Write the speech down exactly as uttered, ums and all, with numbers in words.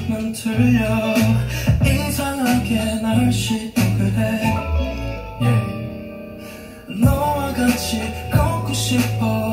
맘 들려 이상하게 날씨도 그래 yeah. 너와 같이 걷고 싶어